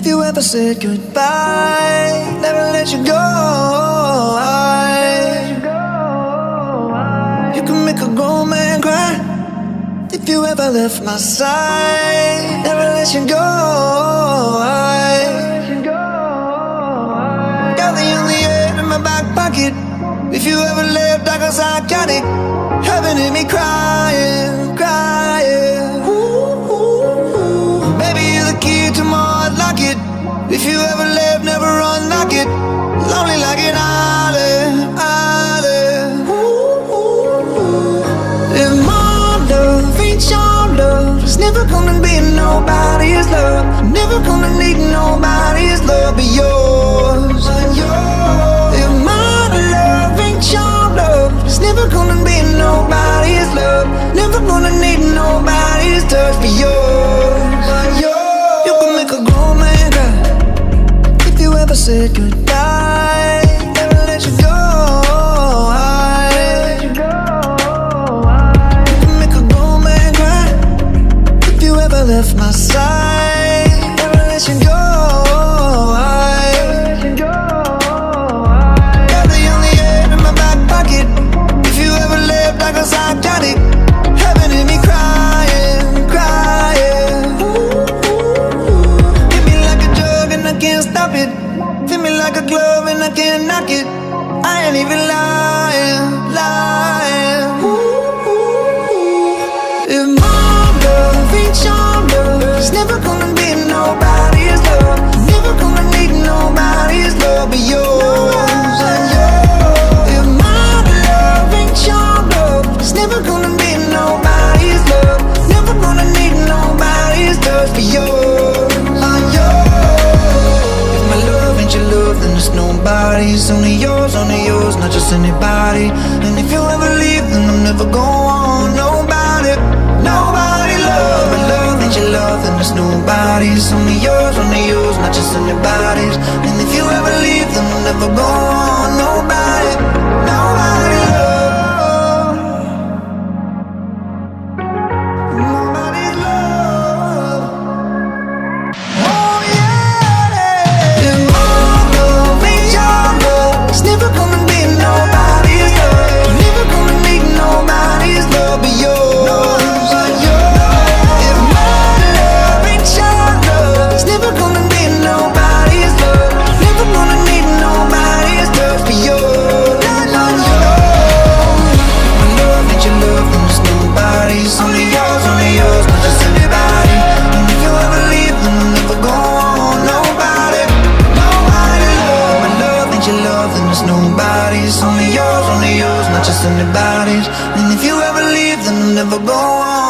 If you ever said goodbye, never let you go. You can make a grown man cry. If you ever left my side, never let you go. Got the only air in my back pocket. If you ever left, I guess I got it. Heaven in me crying, crying. Baby, you're the key to my heart, lock it. If you ever left, never unlock it. Lonely like an island, island. If my love ain't your love, it's never gonna be nobody's love. Never gonna need nobody's love but yours. If my love ain't your love, it's never gonna be nobody's love. Never gonna need nobody's touch but yours. You can make a grown man cry. If you ever said goodbye, never let you go. You can make a grown man cry. If you ever left my side, never let you go. Got the only air in my back pocket. If you ever left, I guess I got it. Heaven in me crying, crying. Hit me like a drug and I can't stop it. Feel me like a glove and I can't knock it. I ain't even lying, lying. If my love ain't your love, it's never gonna be nobody's love. Never gonna need nobody's love but yours. If my love ain't your love, it's never gonna be nobody's love. Never gonna need nobody's touch but yours. If my love ain't your love, then it's nobody's. Only yours, not just anybody. And if you ever leave, then I'm never going. Nobody, nobody love. My love ain't your love, then it's nobody's. Only yours, not just anybody's. And if you ever leave, then I'm never going. Nobody, nobody love. Nobody's love. Oh yeah. If my love ain't your love, it's never gonna be nobody's love. Never gonna need nobody's love but yours. If my love ain't your love, it's never gonna be nobody's love. Never gonna need nobody's love but yours. My love ain't your love, then it's nobody's. Only yours, not just anybody. And if you ever leave, then I'm never going. Nobody, nobody love. My love ain't your love, then it's nobody's. Only yours, not just anybody's. And if you ever leave, then I'm never going.